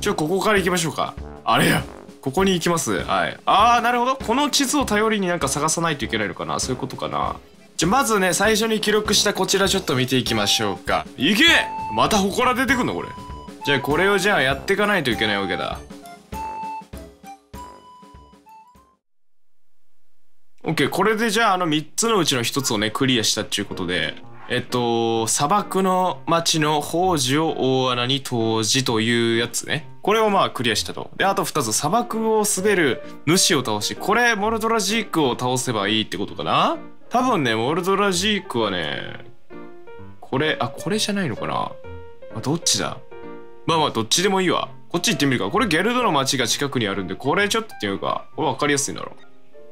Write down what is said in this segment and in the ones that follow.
ここから行きましょうか。あれや、ここに行きます。はい。なるほど。この地図を頼りになんか探さないといけないのかな。そういうことかな。まずね、最初に記録したこちらちょっと見ていきましょうか。いけ！また祠出てくんのこれ。じゃあこれをやっていかないといけないわけだ。OK、これで3つのうちの1つをね、クリアしたっていうことで、砂漠の町の宝珠を大穴に投じというやつね。これをまあクリアしたと。で、あと2つ、砂漠を滑る主を倒し、これ、モルドラジークを倒せばいいってことかな？多分ね、モルドラジークはね、これじゃないのかな？どっちだ？まあどっちでもいいわ。こっち行ってみるか。これゲルドの町が近くにあるんで、これちょっとっていうか、これ分かりやすいんだろう。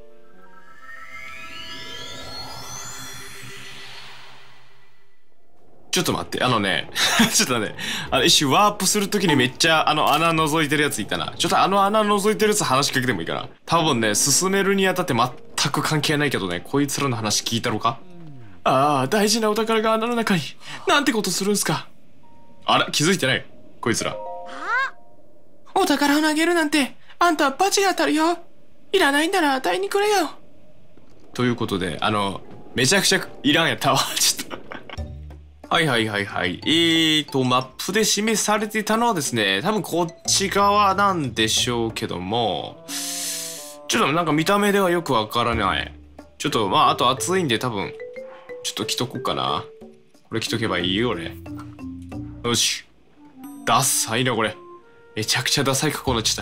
ちょっと待って、ちょっとね、一瞬ワープするときにめっちゃ穴覗いてるやついたな。ちょっと穴覗いてるやつ話しかけてもいいかな。多分ね、進めるにあたって全く関係ないけどね、こいつらの話聞いたろか？大事なお宝が穴の中に。なんてことするんすか。あら、気づいてないこいつら。お宝を投げるなんて、あんたバチが当たるよ。いらないんなら与えにくれよ。ということで、めちゃくちゃいらんやったわ。ちょっと。はい。マップで示されていたのはですね、多分こっち側なんでしょうけども、ちょっとなんか見た目ではよくわからない。ちょっとあと暑いんで多分、ちょっと着とこうかな。これ着とけばいいよ、俺。よし。ダッサいな、これ。めちゃくちゃダサい格好になっちゃった。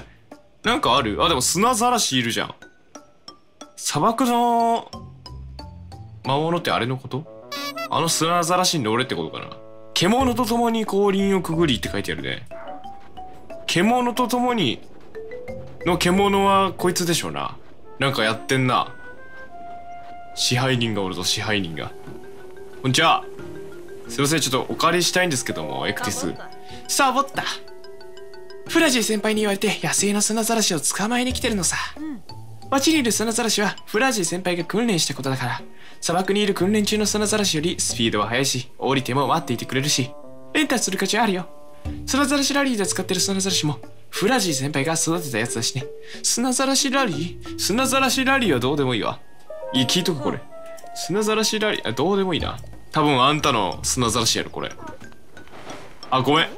なんかある？でも砂ざらしいるじゃん。砂漠の魔物ってあれのこと？砂ざらしに乗れってことかな。獣と共に降臨をくぐりって書いてあるね。獣と共にの獣はこいつでしょうな。なんかやってんな。支配人がおるぞ、支配人が。こんにちは。すいません、ちょっとお借りしたいんですけども、エクティス。サボった。フラジー先輩に言われて野生の砂ざらしを捕まえに来てるのさ。街にいる砂ざらしはフラジー先輩が訓練したことだから、砂漠にいる訓練中の砂ざらしよりスピードは速いし、降りても待っていてくれるし、レンタルする価値あるよ。砂ざらしラリーで使ってる砂ざらしもフラジー先輩が育てたやつだしね。砂ざらしラリーはどうでもいいわ。聞いとくこれ。砂ざらしラリー、どうでもいいな。多分あんたの砂ざらしやろこれ。ごめん。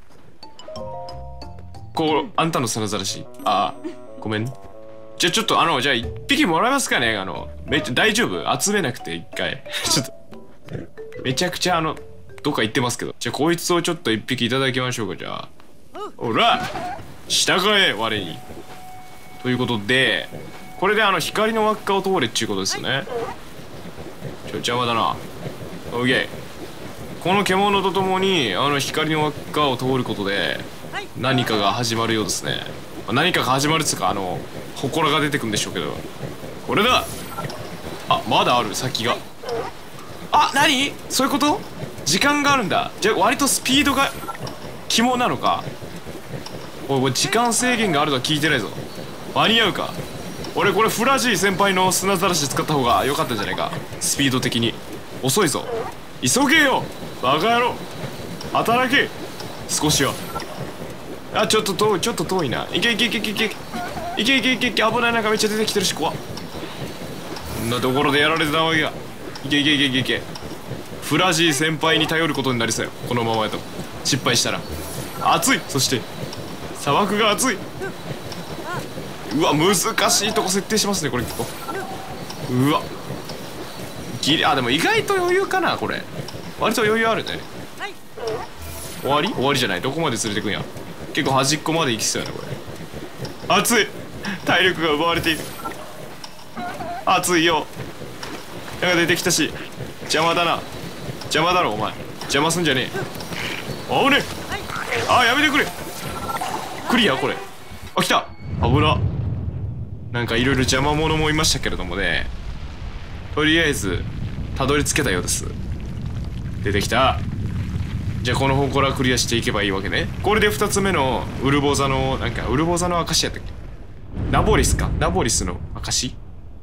あんたの砂ざらし。ごめん。じゃあちょっとじゃあ一匹もらえますかね。めっちゃ大丈夫？集めなくて一回。ちょっとめちゃくちゃどっか行ってますけど。じゃあこいつをちょっと一匹いただきましょうか。じゃあほら従え我に。ということで、これで光の輪っかを通れっちゅうことですよね。邪魔だな。オッケー。この獣と共に光の輪っかを通ることで何かが始まるようですね。何かが始まるっつうか祠が出てくんでしょうけど、これだ。まだある先が。何？そういうこと？時間があるんだ。じゃあ割とスピードが肝なのか。おい時間制限があるとは聞いてないぞ。間に合うか。俺これフラジー先輩の砂ざらし使った方が良かったんじゃないか。スピード的に遅いぞ。急げよバカ野郎。働け少しは。ちょっと遠いな。いけ危ない。なんかめっちゃ出てきてるし怖っ。こんなところでやられてたわけが。いけ。フラジー先輩に頼ることになりそうよこのままやと。失敗したら暑い。そして砂漠が暑い。うわ難しいとこ設定しますねこれ結構。うわでも意外と余裕かなこれ。割と余裕あるね。終わりじゃない。どこまで連れてくんや。結構端っこまで行きそうやなこれ。熱い。体力が奪われている。熱いよ。なんか出てきたし邪魔だろお前。邪魔すんじゃねえ。ねやめてくれ。クリアこれ。来た。危な。なんかいろいろ邪魔者もいましたけれどもね、とりあえずたどり着けたようです。出てきた。じゃあこの方からクリアしていけばいいわけね。これで2つ目のウルボザの証やったっけ。ナボリスの証。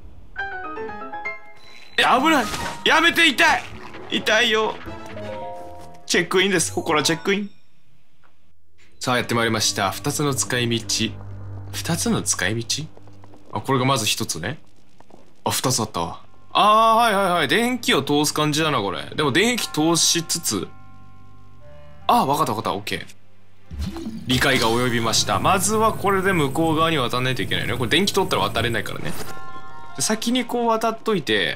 危ない。やめて。痛いよ。チェックインです。チェックイン。 さあやってまいりました。2つの使い道。2つの使い道。あ、これがまず1つね。あ、2つあったわ。あー、はいはいはい。電気を通す感じだな、これ。でも電気通しつつ。あ、わかったわかった。オッケー。理解が及びました。まずはこれで向こう側に渡らないといけないね。これ電気通ったら渡れないからね。で先にこう渡っといて、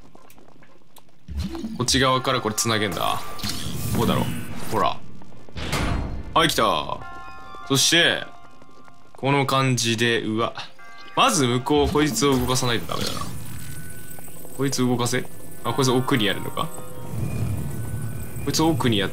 こっち側からこれ繋げんだ。こうだろ。ほら。はい、来た。そして、この感じで、うわ。まず向こう、こいつを動かさないとダメだな。こいつ動かせ。あ、こいつ奥にやるのか。こいつ奥にやって、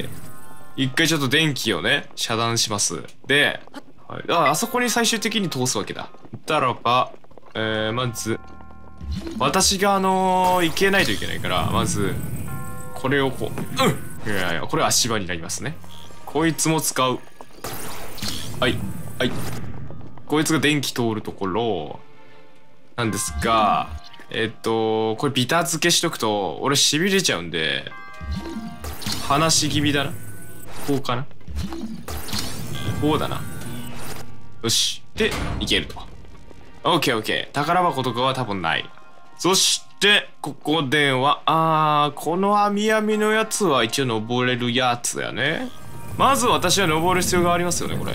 一回ちょっと電気をね、遮断します。で、はい、あそこに最終的に通すわけだ。だらば、まず、私が行けないといけないから、まず、これをこう、いやいや、これ足場になりますね。こいつも使う。はい、はい。こいつが電気通るところ、なんですが、これビタ付けしとくと、俺痺れちゃうんで、話し気味だな。こうかな。こうだな。よし。で、いけると。オッケーオッケー。宝箱とかは多分ない。そして、ここでは、この網網のやつは一応登れるやつだよね。まず私は登る必要がありますよね、これ。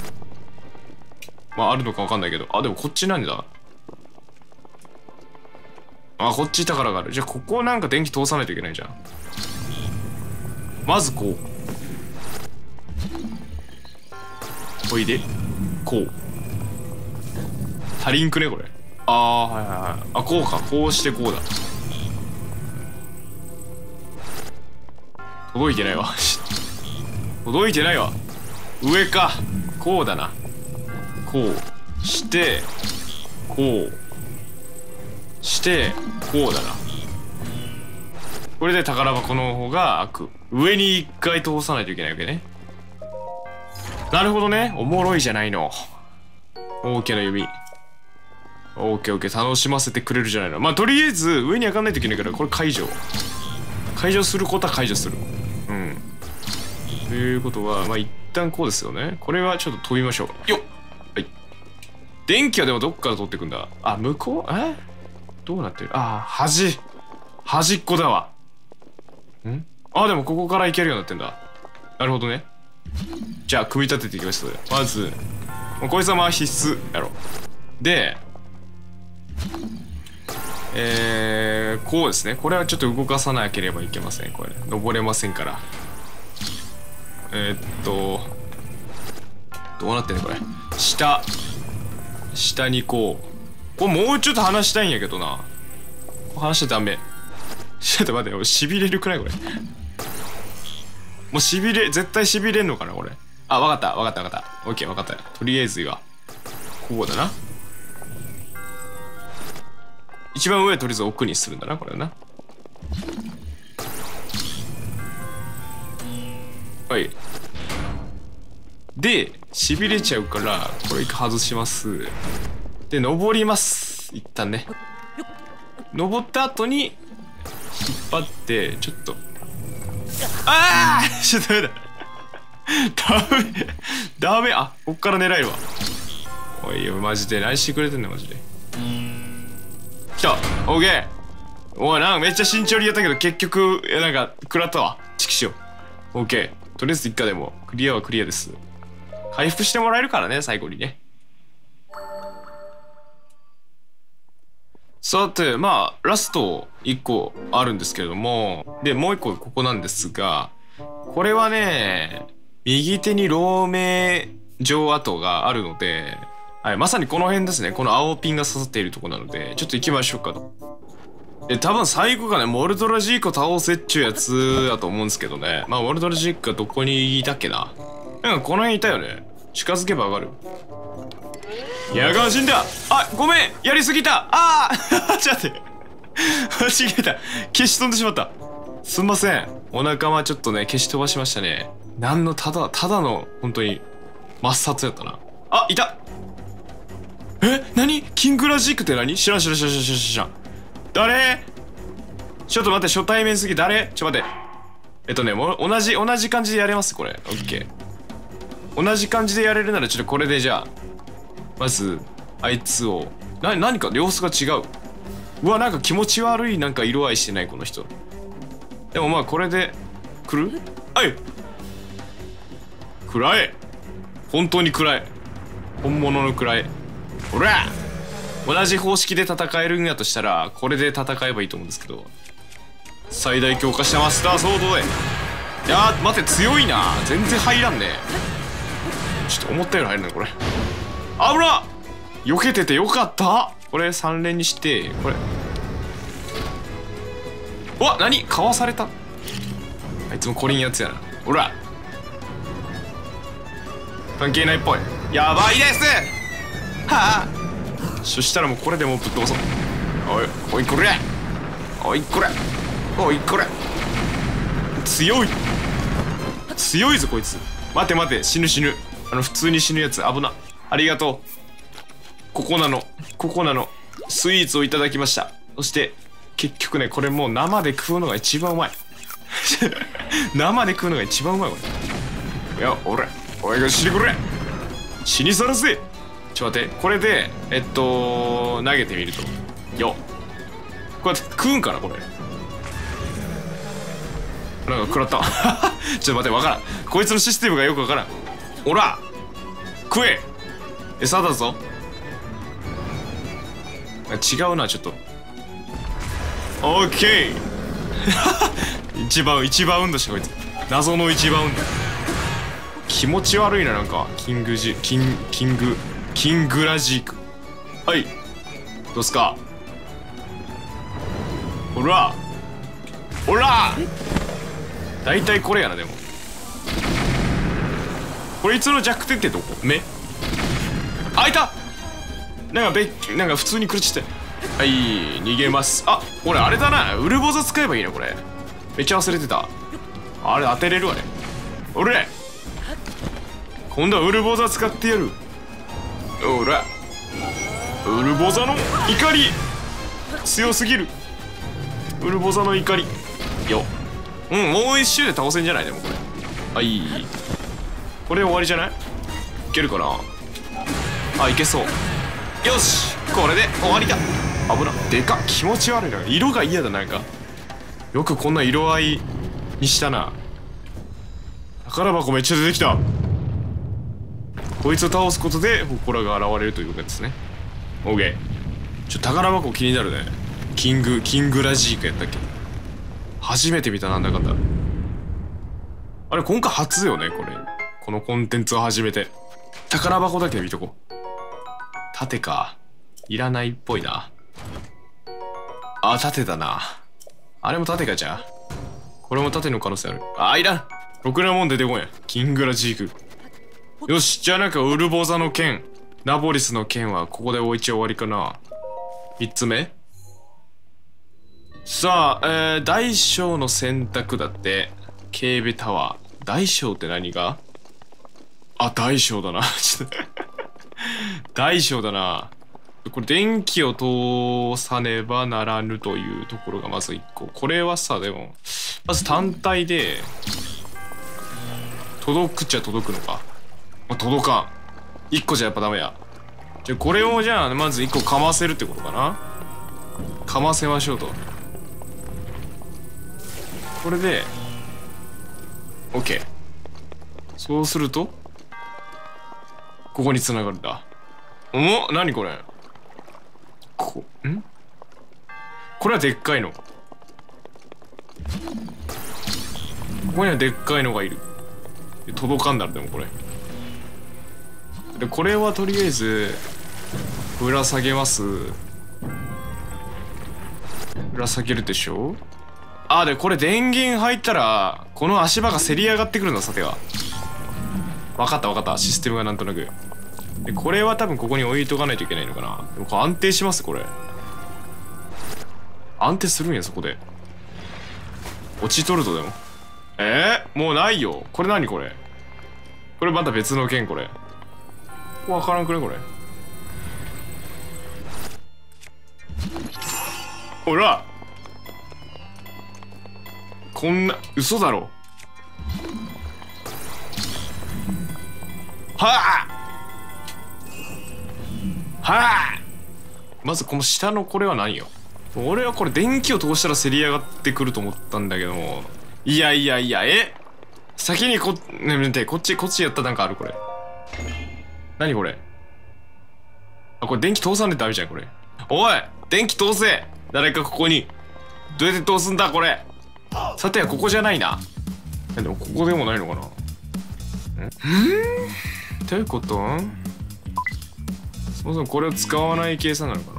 まあ、あるのかわかんないけど。あ、でもこっちなんだ。あ、こっち宝がある。じゃあ、ここなんか電気通さないといけないじゃん。まずこう。おいで。こう。足りんくね、これ。はいはいはい。あ、こうか。こうしてこうだ。届いてないわ。届いてないわ。上か。こうだな。こうして、こうして、こうだな。これで宝箱の方が開く。上に一回通さないといけないわけね。なるほどね。おもろいじゃないの。大きな弓。オーケーオーケー。楽しませてくれるじゃないの。まあ、とりあえず上に上がんないといけないから、これ解除。解除することは解除する。うん。ということは、まあ、一旦こうですよね。これはちょっと飛びましょう。よっ。はい。電気はでもどっから通ってくんだ。あ、向こうどうなってる。端っこだわ。でもここから行けるようになってんだ。なるほどね。じゃあ、組み立てていきます。まず、こいつはまあ必須やろ。で、こうですね。これはちょっと動かさなければいけません。これ、登れませんから。どうなってんのこれ。下にこう。これもうちょっと話したいんやけどな。話しちゃダメ。ちょっと待って、痺れるくないこれ。もう絶対痺れんのかなこれ。あ、わかった。オッケー、わかった。とりあえずは。こうだな。一番上はとりあえず奥にするんだな、これな。はい。で、痺れちゃうから、これ一回外します。で、登ります。一旦ね。登った後に、引っ張って、ちょっと。ちょっとダメだ。ダメ。あ、こっから狙えるわ。おいよ、マジで。何してくれてんの、マジで。来た。オーケー。おい、なんかめっちゃ慎重にやったけど、結局、なんか、食らったわ。チキショー。オーケー。とりあえず一回でも、クリアはクリアです。回復してもらえるからね、最後にね。さて、まあ、ラスト1個あるんですけれども、で、もう1個ここなんですが、これはね、右手に漏明状跡があるので、はい、まさにこの辺ですね。この青ピンが刺さっているところなので、ちょっと行きましょうかと。多分最後がね、モルドラジークを倒せっちゅうやつだと思うんですけどね。まあ、モルドラジークがどこにいたっけな。なんかこの辺いたよね。近づけば上がる。やが死んだ。ごめん、やりすぎた。ちょっと待って。間違えた。消し飛んでしまった。すんません。お仲間ちょっとね、消し飛ばしましたね。ただの、本当に、抹殺やったな。いた。何キングラジークって何？知らん。誰？ちょっと待って、初対面すぎ。誰？ちょっと待って。もう同じ感じでやれますこれ。オッケー。 同じ感じでやれるならちょっとこれでじゃあまずあいつを何か様子が違う。うわなんか気持ち悪いなんか色合いしてないこの人。でもまあこれで来る。はい暗い。本当に暗い。本物の暗い。ほら同じ方式で戦えるんやとしたらこれで戦えばいいと思うんですけど、最大強化したマスターソードで。いやー待って強いな。全然入らんね。ちょっと思ったより入るねこれ。危なっ。避けててよかった。これ3連にしてこれ。うわ何かわされた。あいつもコリンやつやな。ほら関係ないっぽい。やばいです。はあそしたらもうこれでもうぶっ飛ばそう。おいこれおいこれおいこれ強いぞこいつ。待て死ぬ普通に死ぬやつ危な。ありがとう。ここなのスイーツをいただきました。そして結局ねこれもう生で食うのが一番うまい生で食うのが一番うまいこれ。いやおいが死にこれ死にさらせ。ちょっと待ってこれで投げてみるとよ。こうやって食うんかなこれ。なんか食らったちょっと待ってわからん。こいつのシステムがよくわからん。おら食え餌だぞ。違うなちょっと。オッケー1バウンドしたこいつ。謎の1バウンド。気持ち悪いななんかキングラジーク。はいどうすか。ほら大体これやな。でもこいつの弱点ってどこ。目あいた。なんか普通に苦しって。はい逃げます。あ俺あれだなウルボザ使えばいいなこれ。めっちゃ忘れてた。あれ当てれるわね。俺今度はウルボザ使ってやる。ほらウルボザの怒り強すぎる。ウルボザの怒りよ。もう一周で倒せんじゃない。でもこれはいこれ終わりじゃない。いけるかな。あいけそう。よしこれで終わりだ。危なでかっ。気持ち悪いな。色が嫌だ。なんかよくこんな色合いにしたな。宝箱めっちゃ出てきた。こいつを倒すことで祠が現れるということですね。オーケー。宝箱気になるね。キングラジークやったっけ。初めて見た。なんだかんだあれ今回初よねこのコンテンツを始めて。宝箱だけ見とこう。盾かいらないっぽいな。あ盾だな。あれも盾か。じゃあこれも盾の可能性ある。いらん。ろくなもん出てこんや。キングラジーク。よしじゃあなんかウルボザの剣ナボリスの剣はここで置いちゃ終わりかな。3つ目さあ、大小の選択だって。警備タワー。大小って何が。大小だな大小だな。これ電気を通さねばならぬというところがまず1個。これはさでもまず単体で届くっちゃ届くのか。届かん。1個じゃやっぱダメや。じゃあこれをじゃあまず1個かませるってことかな。かませましょうと。これで OK。 そうするとここに繋がるんだ。何これ。これはでっかいの。ここにはでっかいのがいる。届かんだろでもこれ。でこれはとりあえずぶら下げます。ぶら下げるでしょ。でこれ電源入ったらこの足場がせり上がってくるんだ。さては分かったシステムがなんとなく。でこれは多分ここに置いとかないといけないのかな。でもこれ安定します。これ安定するんや。そこで落ちとるとでももうないよ。これ何これ。これまた別の剣。これ分からんくねこれ。ほらこんな嘘だろ。 はあはあ。まずこの下のこれは何よ。俺はこれ電気を通したらせり上がってくると思ったんだけども、いやいやいや、先にね、待って、こっちやったらなんかあるこれ。何これ。あ、これ電気通さんでダメじゃんこれ。おい、電気通せ。誰かここに。どうやって通すんだこれ。さてはここじゃないな。でもここでもないのかな。どういうこと？そもそもこれを使わない計算なのかな。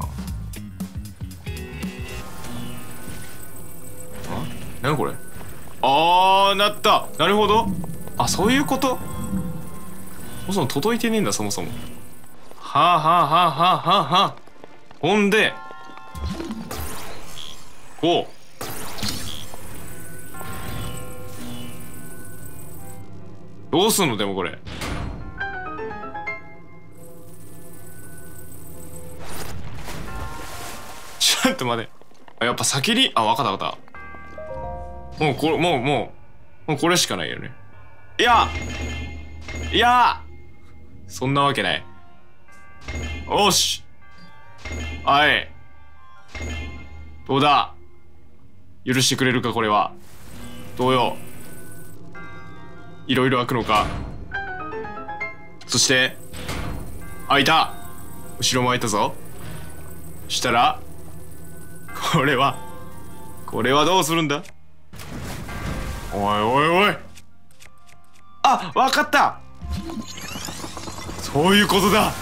何これ。なった。なるほど。あ、そういうこと。そもそも届いてねえんだそもそも。はあはあはあはあはあはあ。ほんでこうどうすんの。でもこれちょっと待て。やっぱ先にわかったわかった。もうこれもうこれしかないよね。いやそんなわけない。おし、はい、どうだ、許してくれるか。これはどうよ。いろいろ開くのか。そして開いた。後ろも開いたぞ。したらこれはどうするんだ。おいおいおい。あ、わかった。そういうことだ。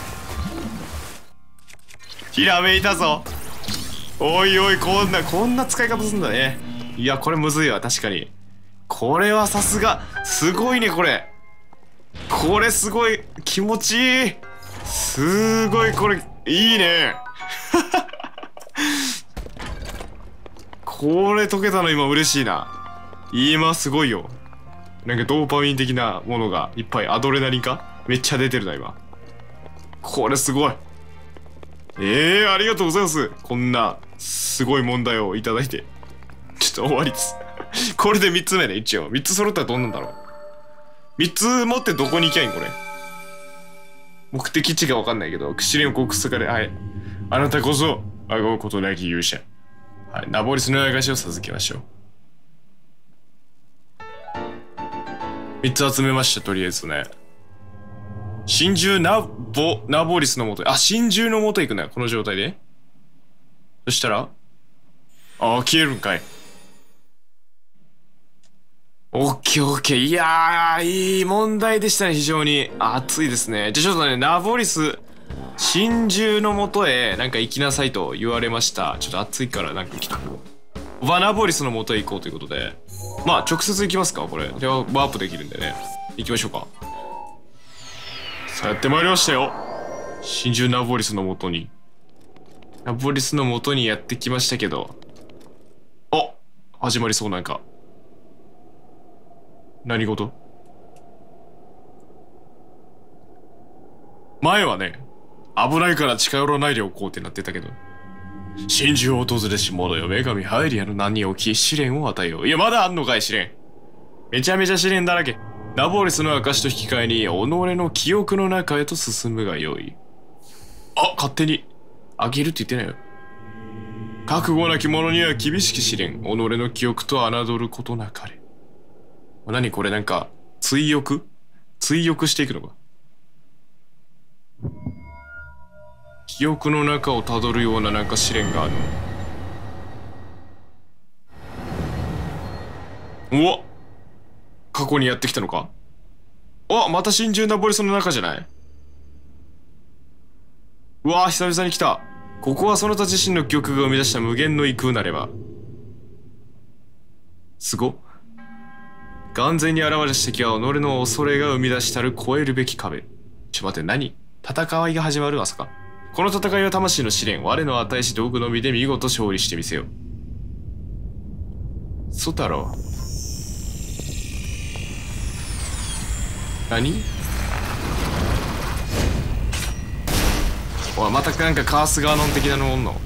ひらめいたぞ。おいおい、こんな使い方すんだね。いや、これむずいわ。確かにこれはさすがすごいね。これすごい気持ちいい。すごいこれいいね。これ解けたの今嬉しいな。今すごいよ。なんかドーパミン的なものがいっぱい。アドレナリンかめっちゃ出てるな今。これすごい。ありがとうございます。こんなすごい問題をいただいて。ちょっと終わりです。これで3つ目ね。一応3つ揃ったらどんなんだろう。3つ持ってどこに行きゃいいんこれ。目的地が分かんないけど、試練を克服され、はい、あなたこそあごうことなき勇者。はい、ナボリスの証を授けましょう。3つ集めました。とりあえずね。真珠ナボリスのもとへ。真珠のもとへ行くなよこの状態で。そしたら消えるんかい。オッケーオッケー。いやー、いい問題でしたね。非常に熱いですね。じゃあちょっとね、ナボリス真珠のもとへなんか行きなさいと言われました。ちょっと熱いからなんか来た。バナボリスのもとへ行こうということで、まあ直接行きますか。これではワープできるんでね、行きましょうか。さあやってまいりましたよ。真珠ナボリスのもとにやってきましたけど、始まりそう。なんか何事。前はね、危ないから近寄らないでおこうってなってたけど、真珠を訪れし者よ、女神ハイリアの名に置き試練を与えよう。いや、まだあんのかい試練。めちゃめちゃ試練だらけ。ナボリスの証と引き換えに己の記憶の中へと進むがよい。勝手にあげるって言ってないよ。覚悟なき者には厳しき試練。己の記憶と侮ることなかれ。何これ、なんか追憶していくのか。記憶の中をたどるようななんか試練がある。うわ、過去にやってきたのか。また真珠ナボリスの中じゃない。うわ、久々に来た。ここはそなた自身の記憶が生み出した無限の異空なれば。すごっ。眼前に現れた敵は己の恐れが生み出したる超えるべき壁。ちょ待って、何戦いが始まる。まさかこの戦いは魂の試練。我の与えし道具のみで見事勝利してみせよ。そうだろう。何。またなんかカースガーノン的なのおんの。うわ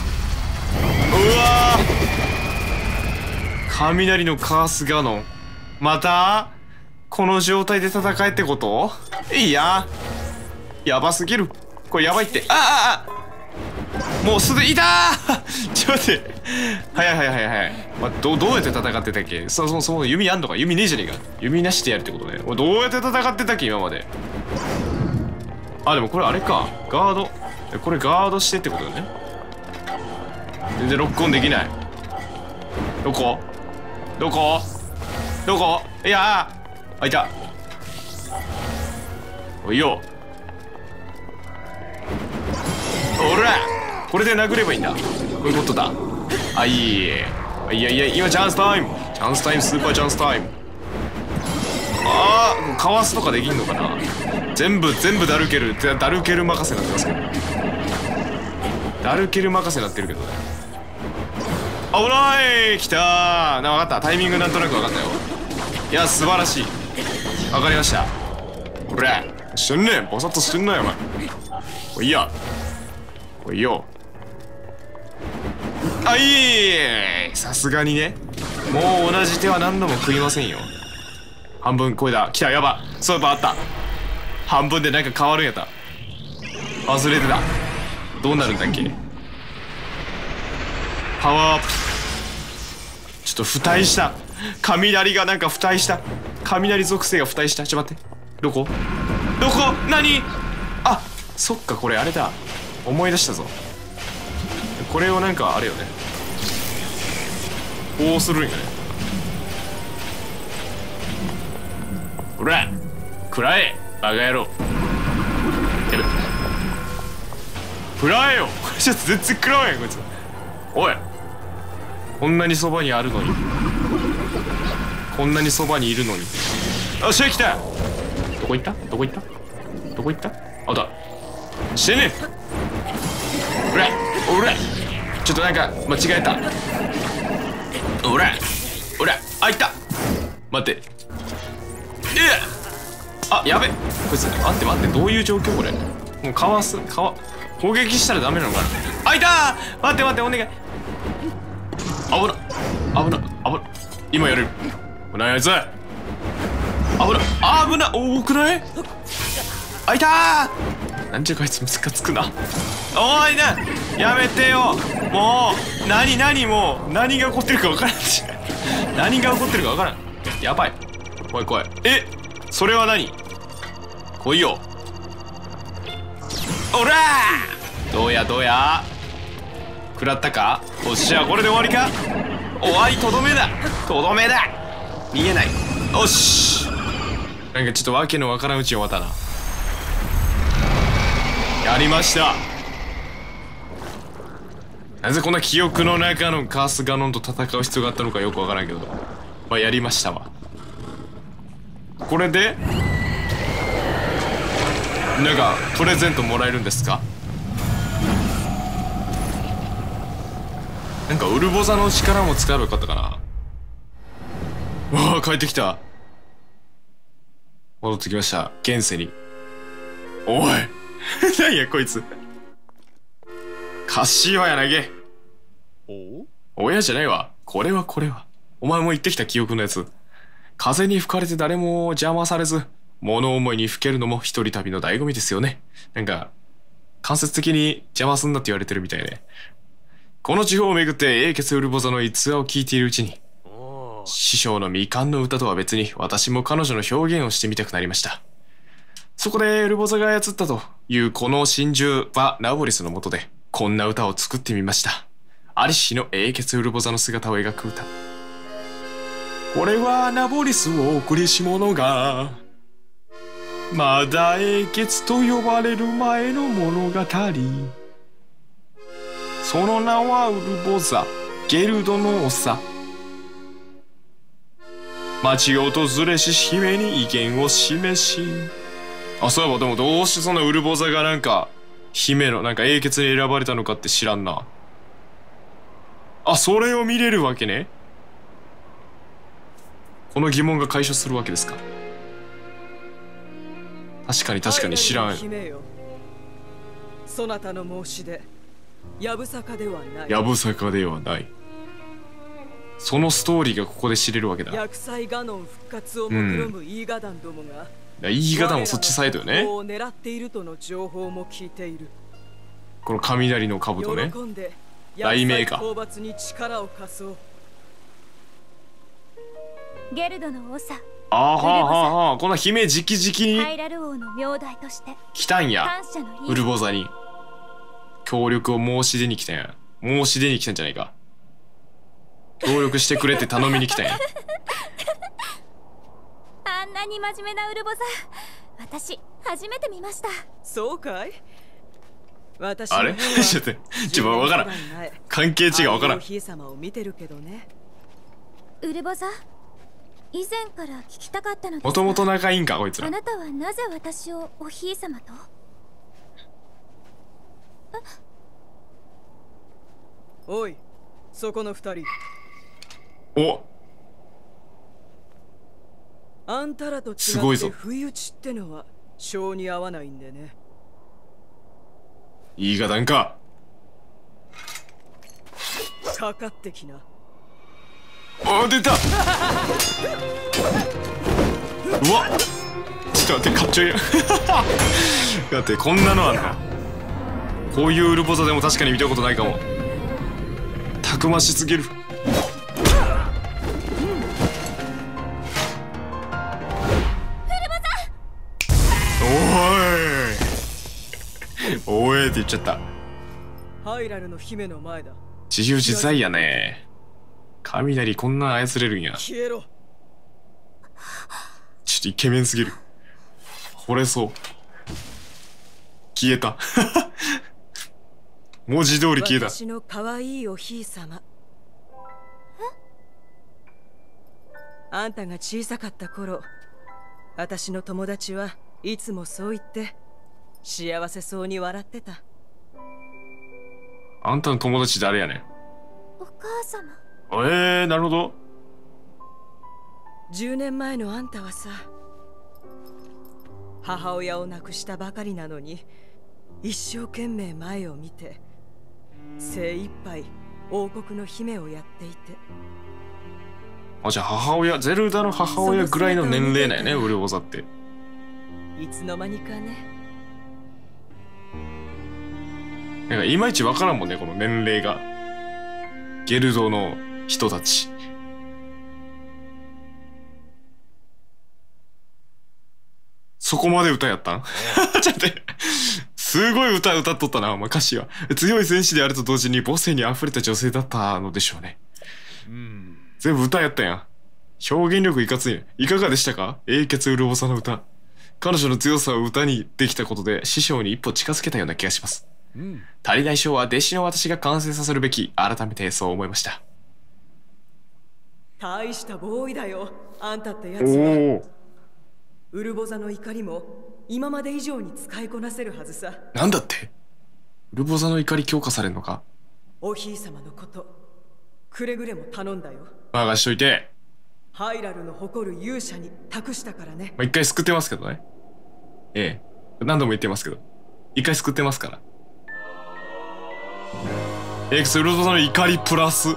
雷のカースガーノン。 またこの状態で戦えってこと？いや、やばすぎる。これやばいって。もうすでにいたーちょっと待って。早い早い早い早い。どうやって戦ってたっけ？そも弓あんのか？弓ねえじゃねえか。弓なしでやるってことね。どうやって戦ってたっけ今まで。でもこれあれか。ガード。これガードしてってことだね。全然ロックオンできない。どこ？いやー、いた。おいよ。おら、これで殴ればいいんだ。こういうことだ。いや、今チャンスタイム、スーパーチャンスタイム。かわすとかできんのかな。全部ダルケル任せになってますけど。ダルケル任せになってるけどね。危ない、来たー。分かった、タイミングなんとなく分かったよ。いや、素晴らしい。分かりました。おら、してんねん、ボサッとしてんなよお前。おいや、おいよ。さすがにね。もう同じ手は何度も食いませんよ。半分声だ。来た、やば。そういえばあった。半分でなんか変わるんやった。忘れてた。どうなるんだっけ。パワーアップ。ちょっと付帯した。雷がなんか付帯した。雷属性が付帯した。ちょっと待って。どこ何？そっか、これあれだ。思い出したぞ。これをなんかあれよね。こうするんよね。ほら、食らえバカ野郎。食らえよ。これちょっと全然食らわへんこいつ。おい、こんなにそばにあるのに、こんなにそばにいるのに。よっしゃ、来た。どこ行った？あだしてねえ。おらちょっとなんか間違えた。おらいた。待って。やべ。こいつ待ってどういう状況これ。もう攻撃したらダメなのかな。いたー。待ってお願い。危な今やれる。何やつ。危な多くない？いたー。なんじゃこいつ、ムカつくな。おいな、やめてよ。もう何もう何が起こってるか分からんし。やばい。怖い。それは何？来いよ。おらー。どうや食らったか。おっしゃ、これで終わりか。とどめだ。逃げない。おし。なんかちょっとわけのわからんうちに終わったな。やりました。なぜこんな記憶の中のカースガノンと戦う必要があったのかよくわからんけど、やりましたわ。これでなんかプレゼントもらえるんですか。なんかウルボザの力も使えばよかったかな。帰ってきた。戻ってきました、現世に。おい何やこいつ。柏やなげ。親じゃないわ。これはお前も言ってきた記憶のやつ。風に吹かれて誰も邪魔されず物思いにふけるのも一人旅の醍醐味ですよね。なんか間接的に邪魔すんなって言われてるみたいね。この地方をめぐって英傑ウルボザの逸話を聞いているうちに、師匠の未完の歌とは別に私も彼女の表現をしてみたくなりました。そこでウルボザが操ったというこの真珠はナボリスの下でこんな歌を作ってみました。アリシの英傑ウルボザの姿を描く歌。これはナボリスを贈りし者がまだ英傑と呼ばれる前の物語。その名はウルボザ、ゲルドの長。町を訪れし姫に威厳を示し。そういえばでもどうしてそんなウルボザがなんか姫のなんか英傑に選ばれたのかって知らんな。それを見れるわけね。この疑問が解消するわけですか。確かに知らん。 そなたの申し出、やぶさかではない。 そのストーリーがここで知れるわけだ。 薬剤ガノン復活を目論むイーガダンどもが、 イーガダンもそっちサイドよね。 を狙っているとの情報も聞いている。 この雷の兜ね。 喜んで雷鳴か。 討伐に力を貸そう。 ゲルドの長ああはあはあはあ、この姫直々にハイラル王の名代として来たんや。 感謝の意ウルボザに協力を申し出に来たんや。申し出に来たんじゃないか。協力してくれって頼みに来たんや。 あんなに真面目なウルボザ、私初めて見ました。 そうかい。私あれちょっとわからん。関係値がわからん。 お姫様を見てるけどね。 ウルボザ、以前から聞きたかったのですが、 もともと仲いいんかこいつら。 あなたはなぜ私をお姫様と？ おい、そこの二人。 お、 あんたらと違すごいぞって不意打ちってのは性に合わないんでね。 いいがだんか。 かかってきな。 あ、出た。うわ、ちょっと待って、かっちょいい。だってこんなのあんの。こういうウルボザでも確かに見たことないかも。たくましすぎる。おいって言っちゃった。 ハイラルの姫の前だ。 自由自在やね。雷こんな操れるんや。 消えろ。 ちょっとイケメンすぎる。惚れそう。消えた。文字通り消えた。 私の可愛いお姫様。あんたが小さかった頃、私の友達はいつもそう言って幸せそうに笑ってた。 あんたの友達誰やねん。 お母様。 なるほど。 10年前のあんたはさ、母親を亡くしたばかりなのに一生懸命前を見て精一杯王国の姫をやっていて。 あ、じゃあ母親、ゼルダの母親ぐらいの年齢なんやね、ウルボザって。 いつの間にかね。 なんかいまいちわからんもんね、この年齢が。ゲルドの人たち。そこまで歌やったん？ちょっと待って。すごい歌っとったな、お前歌詞は。強い戦士であると同時に母性に溢れた女性だったのでしょうね。全部歌やったやん。表現力いかついね。いかがでしたか？英傑ウルボザの歌。彼女の強さを歌にできたことで師匠に一歩近づけたような気がします。足りない章は弟子の私が完成させるべき。改めてそう思いました。 大したボーイだよ、あんたってやつは。 おウルボザの怒りも今まで以上に使いこなせるはずさ。 なんだって？ウルボザの怒り強化されるのか？ お姫様のこと、くれぐれも頼んだよ。 任しといて。 ハイラルの誇る勇者に託したからね。 一回救ってますけどね。何度も言ってますけど。一回救ってますから。ウルボザの怒りプラス。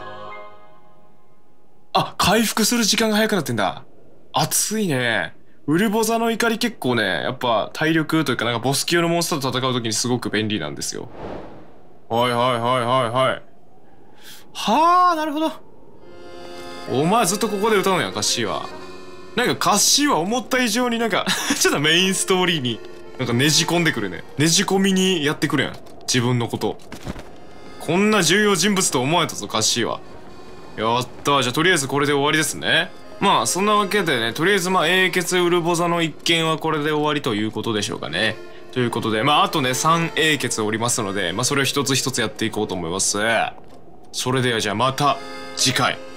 あ、回復する時間が早くなってんだ。熱いね。ウルボザの怒り結構ね、やっぱ体力というかなんかボス級のモンスターと戦うときにすごく便利なんですよ。はいはいはいはいはい。はあ、なるほど。お前ずっとここで歌うのや、カッシーは。なんかカッシーは思った以上になんかちょっとメインストーリーになんかねじ込んでくるね。ねじ込みにやってくるやん。自分のこと。こんな重要人物と思われたぞ、カッシーは。やったー。じゃあとりあえずこれで終わりですね。まあそんなわけでね、とりあえずまあ英傑ウルボザの一件はこれで終わりということでしょうかね。ということで、まああとね3英傑おりますので、まあそれを一つ一つやっていこうと思います。それではじゃあまた次回。